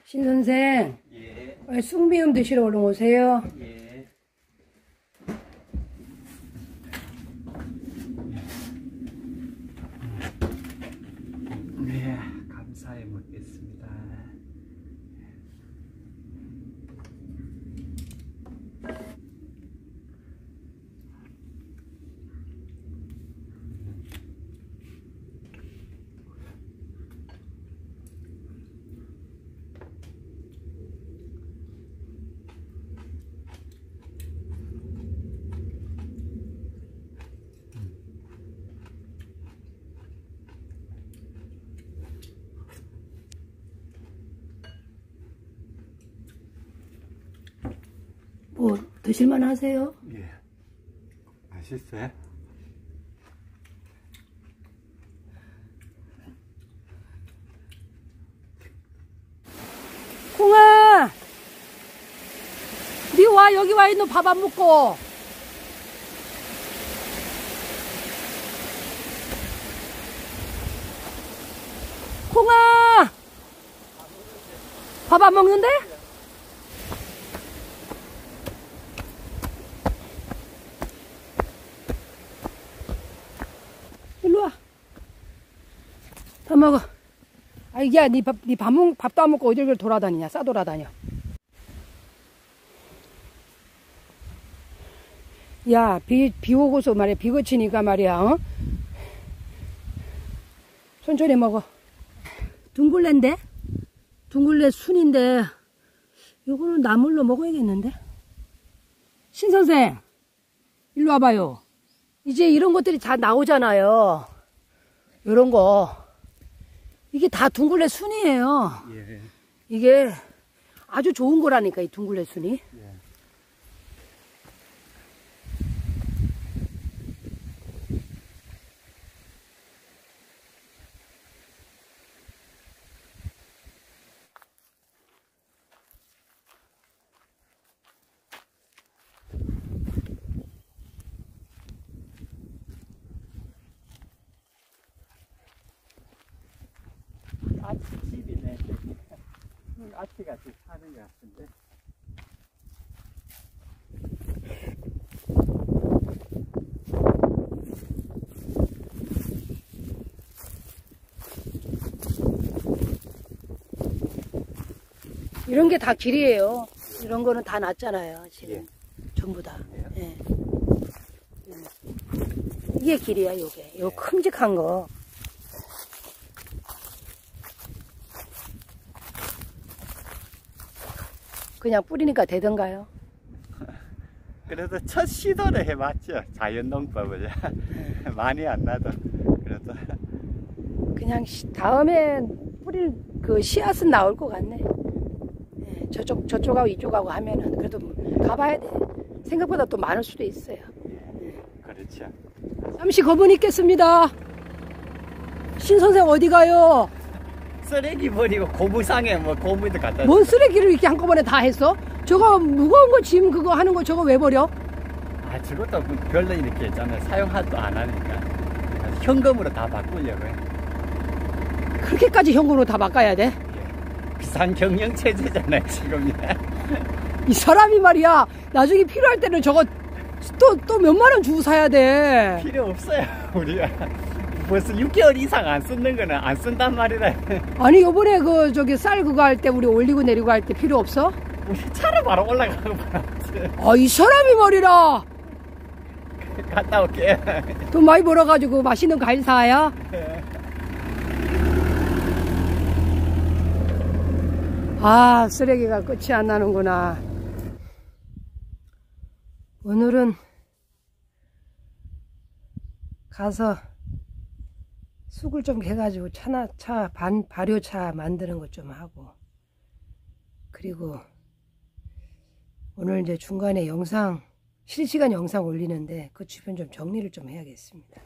신 선생, 예. 숭비음 드시러 얼른 오세요. 예. 네, 감사히 먹겠습니다. 뭐 드실만 하세요? 예. 맛있어요? 콩아! 니 와, 여기 와 있는 밥 안 먹고. 콩아! 밥 안 먹는데? 일로 와. 밥 먹어. 아, 야, 밥도 안 먹고 어딜 돌아다니냐, 싸돌아다녀. 야, 비 오고서 말이야, 비 그치니까 말이야, 어? 천천히 먹어. 둥글레인데? 둥글레 순인데, 요거는 나물로 먹어야겠는데? 신선생, 일로 와봐요. 이제 이런 것들이 다 나오잖아요. 요런 거. 이게 다 둥글레 순이에요. 예. 이게 아주 좋은 거라니까, 이 둥글레 순이. 예. 아치집이네. 아치같이 사는 것 같은데. 이런 게 다 길이에요. 이런 거는 다 났잖아요, 지금. 예. 전부 다. 예. 예. 이게 길이야, 요게. 요 큼직한 거. 그냥 뿌리니까 되던가요? 그래도 첫 시도를 해봤죠. 자연농법을. 많이 안 나도. 그래도. 그냥 다음에 뿌릴 그 씨앗은 나올 것 같네. 예, 저쪽하고 이쪽하고 하면은 그래도 가봐야 돼. 생각보다 또 많을 수도 있어요. 예. 그렇죠. 잠시 거문 있겠습니다. 신 선생 어디 가요? 쓰레기 버리고 고무상에 뭐 고무도 갖다. 뭔 쓰레기를 이렇게 한꺼번에 다 했어? 저거 무거운 거 짐 그거 하는 거 저거 왜 버려? 아, 저것도 별로 이렇게 있잖아요. 사용도 안 하니까. 현금으로 다 바꾸려고요. 그렇게까지 현금으로 다 바꿔야 돼? 예. 비상경영 체제잖아요, 지금. 이 사람이 말이야, 나중에 필요할 때는 저거 또 몇만 원 주고 사야 돼. 필요 없어요, 우리가. 벌써 6개월 이상 안 쓰는 거는 안 쓴단 말이라. 아니, 요번에 저기 쌀 그거 할 때 우리 올리고 내리고 할 때 필요 없어? 우리 차로 바로 올라가고 말았지. 아, 이 사람이 말이라. 갔다 올게. 돈 많이 벌어가지고 맛있는 과일 사야? 아, 쓰레기가 끝이 안 나는구나. 오늘은 가서 쑥을 좀 해가지고 발효차 만드는 것 좀 하고, 그리고 오늘 이제 중간에 실시간 영상 올리는데 그 주변 좀 정리를 좀 해야겠습니다.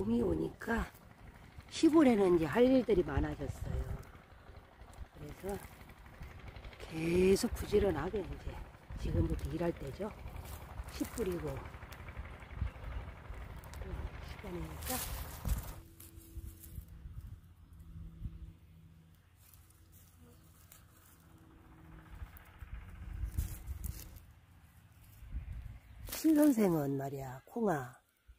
봄이 오니까 시골에는 이제 할 일들이 많아졌어요. 그래서 계속 부지런하게 이제 지금부터 일할 때죠. 씨 뿌리고 시간이니까. 신 선생은 말이야, 콩아,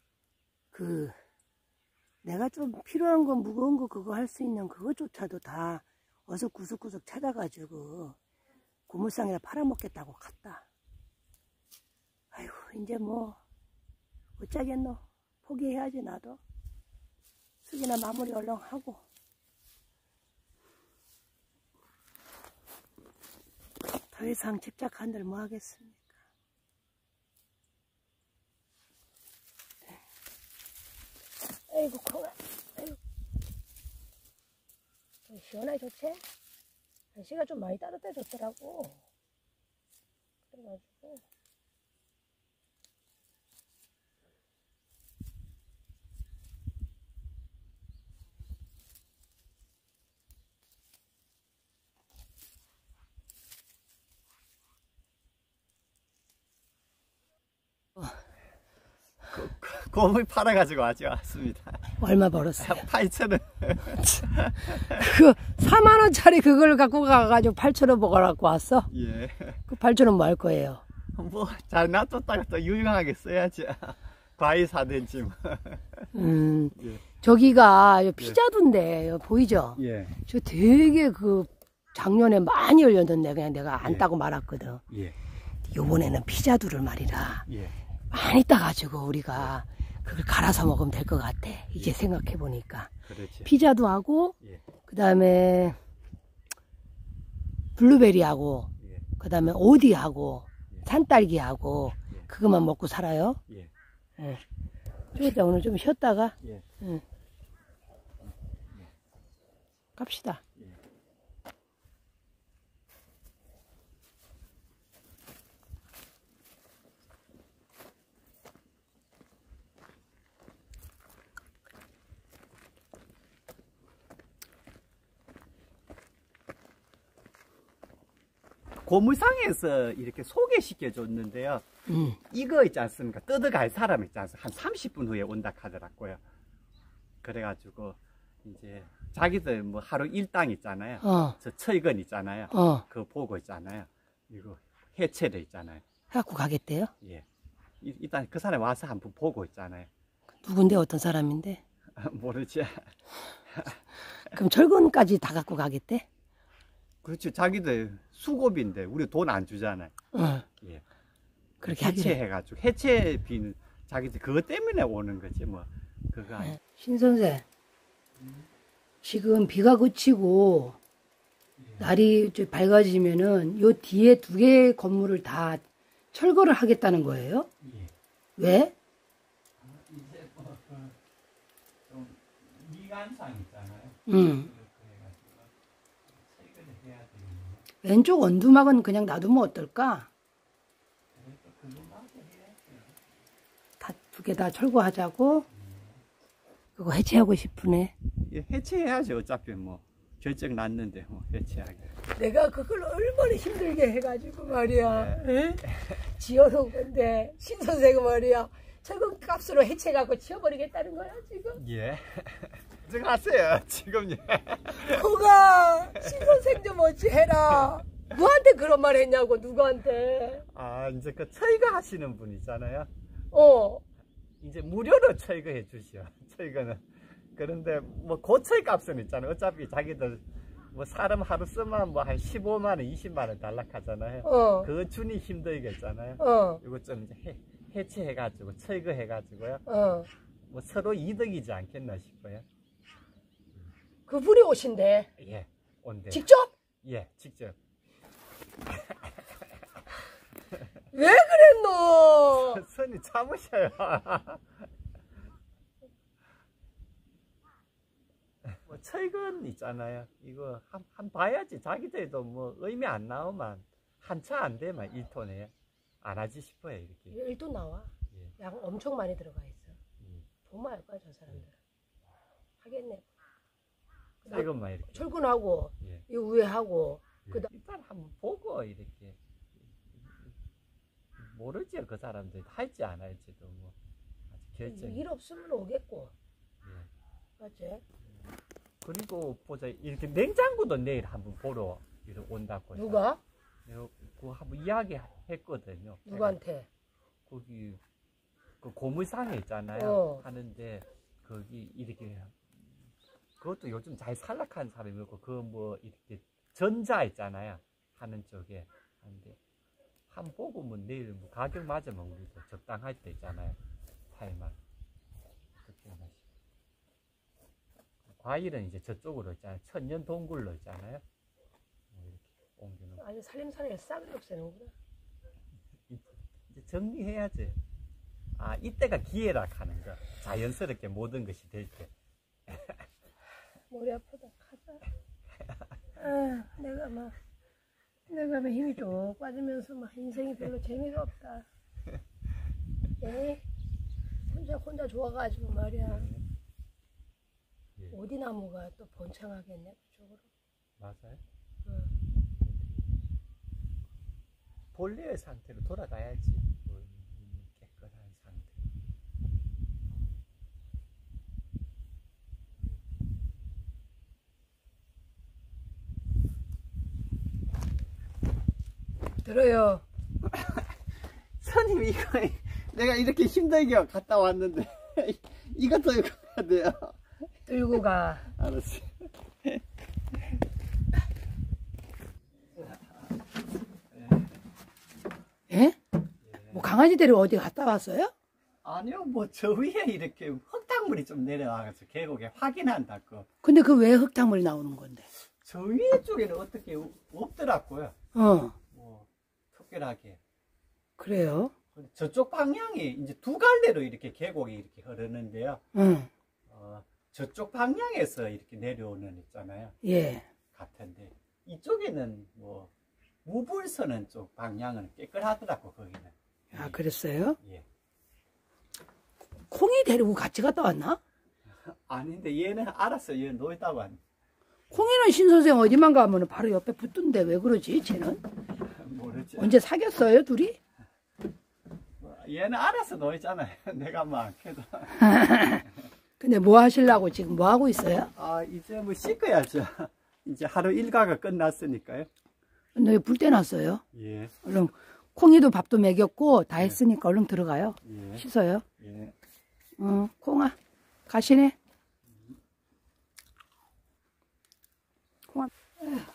내가 좀 필요한 거, 무거운 거 그거 할 수 있는 그거조차도 다 어서 구석구석 찾아가지고 고물상에다 팔아먹겠다고 갔다. 아이고, 이제 뭐 어쩌겠노. 포기해야지. 나도 숙이나 마무리 얼른 하고. 더 이상 집착한들 뭐 하겠습니까. 아이고, 콩아. 아이고. 시원하게 좋지? 날씨가 좀 많이 따뜻해졌더라고. 그래가지고. 곰을 팔아가지고 아직 왔습니다. 얼마 벌었어요? 8,000원. 그 4만원짜리 그걸 갖고 가가지고 8,000원 먹어갖고 왔어? 예. 그 8,000원 뭐 할 거예요? 뭐 잘 놔뒀다가 또 유용하게 써야지. 과일 사든지 뭐. 예. 저기가 피자도인데 보이죠? 예. 저 되게 작년에 많이 열렸는데 그냥 내가 안 예. 따고 말았거든. 예. 요번에는 피자도를 말이라 예. 많이 따가지고 우리가 그걸 갈아서 먹으면 될 것 같아. 이제 생각해 보니까. 그렇지. 피자도 하고, 예. 그 다음에 블루베리하고, 예. 그 다음에 오디하고, 예. 산딸기하고, 예. 그것만 먹고 살아요. 예. 예. 좀 이따 오늘 좀 쉬었다가, 예. 응. 갑시다. 예. 고물상에서 이렇게 소개시켜 줬는데요. 이거 있지 않습니까? 뜯어갈 사람 있지 않습니까? 한 30분 후에 온다 하더라고요. 그래가지고 이제 자기들 뭐 하루 일당 있잖아요. 저 철근 있잖아요. 그거 보고 있잖아요. 이거 해체도 있잖아요. 해갖고 가겠대요? 예. 일단 그 사람 와서 한번 보고 있잖아요. 누군데, 어떤 사람인데? 모르지. 그럼 철근까지 다 갖고 가겠대? 그렇지. 자기들 수고비인데 우리 돈 안 주잖아요. 예. 그렇게 하기로. 해체해가지고 해체비는 자기들 그것 때문에 오는 거지 뭐. 그거 아니. 신 선생, 지금 비가 그치고 날이 좀 밝아지면은 요 뒤에 2개의 건물을 다 철거를 하겠다는 거예요? 예. 왜? 이제 좀 미관상 있잖아요. 철거를 해야 되는데. 왼쪽 원두막은 그냥 놔두면 어떨까? 다 2개 다 철거하자고? 그거 해체하고 싶으네. 예, 해체해야죠. 어차피 뭐 결정 났는데 뭐 해체하게. 내가 그걸 얼마나 힘들게 해가지고 말이야. 네. 지어놓은 건데 신 선생은 말이야. 철근 값으로 해체해갖고 지어버리겠다는 거야 지금. 예. 걱정하세요 지금. 뭐가 신 선생 좀 어찌 해라. 누구한테 그런 말 했냐고. 누구한테. 아 이제 그 철거하시는 분 있잖아요. 이제 무료로 철거해 주시오. 철거는. 그런데 뭐 고철 값은 있잖아요. 어차피 자기들 뭐 사람 하루 쓰면 뭐 한 15만 원, 20만 원 달락하잖아요. 그거 주니 힘들겠잖아요. 이거 좀 이제 해체해가지고 철거해가지고요. 뭐 서로 이득이지 않겠나 싶어요. 그분이 오신대. 예, 온대. 직접? 예, 직접. 왜 그랬노? 선이 참으셔요. 뭐 철근 있잖아요. 이거 한 봐야지. 자기들도 뭐 의미 안 나오면 한차 안 되면 1톤에 안 하지 싶어요. 이렇게. 1톤 나와. 예. 양 엄청 많이 들어가 있어. 보면 알 거야, 저 사람들. 하겠네. 새 것만 이렇게. 철근하고, 예. 이 위에 하고, 예. 일단 한번 보고 이렇게 모르죠 그 사람들 할지 안 할지도 뭐 아직 결정. 일 없으면 오겠고. 예. 맞지? 그리고 보자 이렇게 냉장고도 내일 한번 보러 이렇게 온다고. 누가? 내가 그거 한번 이야기했거든요. 누구한테? 거기 그 고물상에 있잖아요. 하는데 거기 이렇게 그것도 요즘 잘 살락한 사람이 있고 그 뭐 이렇게 전자 있잖아요. 하는 쪽에 하는데 한 보고 뭐 내일 뭐 가격 맞으면 우리도 적당할 때 있잖아요. 살만 그렇게 해가지고 과일은 이제 저쪽으로 있잖아요. 천년 동굴로 있잖아요. 뭐 이렇게 옮기는. 아니 살림살이를 싹을 없애는구나. 이제 정리해야지. 아 이때가 기회라 하는 거. 자연스럽게 모든 것이 될 때. 머리 아프다. 가자. 아, 내가 막 힘이 쭉 빠지면서 막 인생이 별로 재미가 없다. 예? 혼자 좋아가지고 말이야. 예. 오디나무가 또 번창하겠네 그쪽으로. 맞아요. 응. 본래의 상태로 돌아가야지. 깨끗한 상태. 들어요. 선생님 이거 내가 이렇게 힘들게 갔다 왔는데 이것도 이거 해야 돼요. 들고 가. 알았어. 예? 뭐 강아지 데리고 어디 갔다 왔어요? 아니요 뭐 저 위에 이렇게 흙탕물이 좀 내려와서 계곡에 확인한다고. 근데 그 왜 흙탕물이 나오는 건데? 저 위에 쪽에는 어떻게 없더라고요. 뭐 특별하게. 그래요? 저쪽 방향이 이제 두 갈래로 이렇게 계곡이 이렇게 흐르는데요. 응. 저쪽 방향에서 이렇게 내려오는 있잖아요. 예. 같은데 이쪽에는 뭐 무불서는 쪽 방향은 깨끗하더라고 거기는. 아 그랬어요? 예. 콩이 데리고 같이 갔다 왔나? 아닌데 얘는 알았어. 얘 놀다고 한. 콩이는 신선생 어디만 가면 바로 옆에 붙던데 왜 그러지 쟤는? 모르지. 언제 사귀었어요 둘이? 얘는 알아서 놀잖아요. 내가 뭐 안 해도. 근데 뭐 하시려고 지금 뭐 하고 있어요? 아 이제 뭐 씻어야죠. 이제 하루 일과가 끝났으니까요. 근데 왜 불 떼놨어요? 예. 얼른 콩이도 밥도 먹였고 다 했으니까 얼른 들어가요. 예. 씻어요. 예. 콩아 가시네. 콩아.